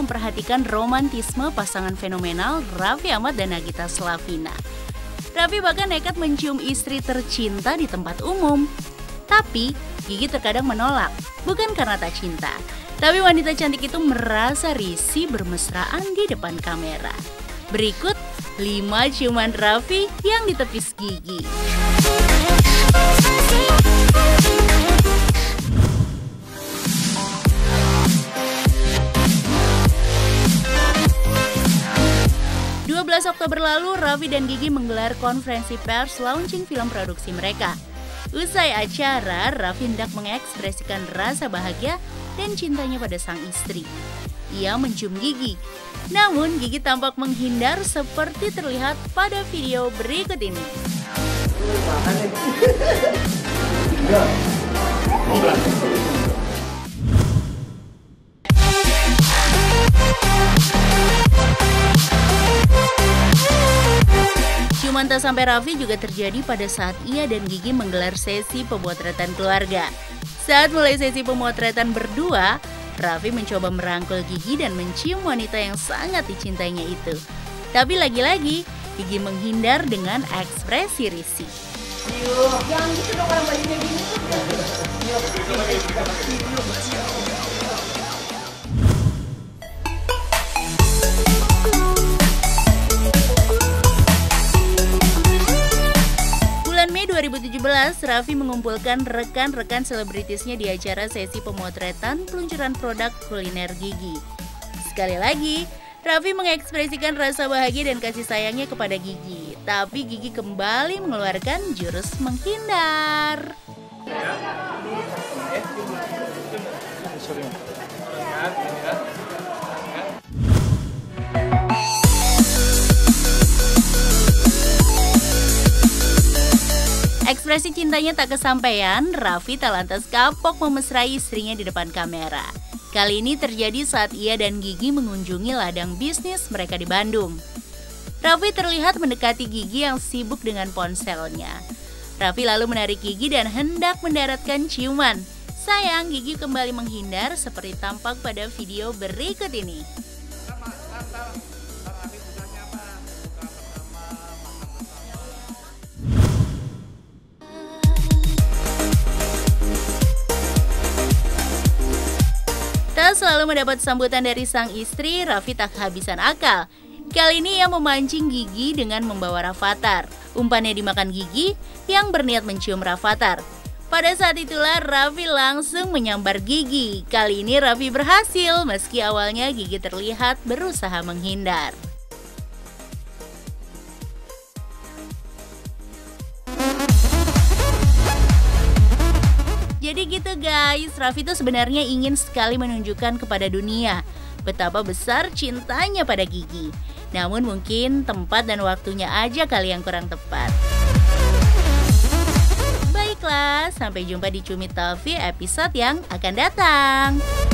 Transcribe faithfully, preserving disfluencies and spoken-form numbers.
memperhatikan romantisme pasangan fenomenal Raffi Ahmad dan Nagita Slavina. Raffi bahkan nekat mencium istri tercinta di tempat umum. Tapi Gigi terkadang menolak, bukan karena tak cinta, tapi wanita cantik itu merasa risih bermesraan di depan kamera. Berikut lima ciuman Raffi yang ditepis Gigi. dua belas Oktober lalu, Raffi dan Gigi menggelar konferensi pers launching film produksi mereka. Usai acara, Raffi hendak mengekspresikan rasa bahagia dan cintanya pada sang istri. Ia mencium Gigi. Namun, Gigi tampak menghindar seperti terlihat pada video berikut ini. Ciuman tak sampai Raffi juga terjadi pada saat ia dan Gigi menggelar sesi pemotretan keluarga. Saat mulai sesi pemotretan berdua, Raffi mencoba merangkul Gigi dan mencium wanita yang sangat dicintainya itu. Tapi lagi-lagi, Gigi menghindar dengan ekspresi risih. Jangan gitu dong, orang bajunya gini tuh. Mei dua ribu tujuh belas, Raffi mengumpulkan rekan-rekan selebritisnya di acara sesi pemotretan peluncuran produk kuliner Gigi. Sekali lagi, Raffi mengekspresikan rasa bahagia dan kasih sayangnya kepada Gigi. Tapi Gigi kembali mengeluarkan jurus menghindar. Ekspresi cintanya tak kesampaian, Raffi tak lantas kapok memesrai istrinya di depan kamera. Kali ini terjadi saat ia dan Gigi mengunjungi ladang bisnis mereka di Bandung. Raffi terlihat mendekati Gigi yang sibuk dengan ponselnya. Raffi lalu menarik Gigi dan hendak mendaratkan ciuman. Sayang, Gigi kembali menghindar seperti tampak pada video berikut ini. Tak selalu mendapat sambutan dari sang istri, Raffi tak kehabisan akal. Kali ini ia memancing Gigi dengan membawa Rafathar. Umpannya dimakan Gigi yang berniat mencium Rafathar. Pada saat itulah Raffi langsung menyambar Gigi. Kali ini Raffi berhasil meski awalnya Gigi terlihat berusaha menghindar. Jadi gitu guys, Raffi tuh sebenarnya ingin sekali menunjukkan kepada dunia betapa besar cintanya pada Gigi. Namun mungkin tempat dan waktunya aja kali yang kurang tepat. Baiklah, sampai jumpa di Cumi Talvi episode yang akan datang.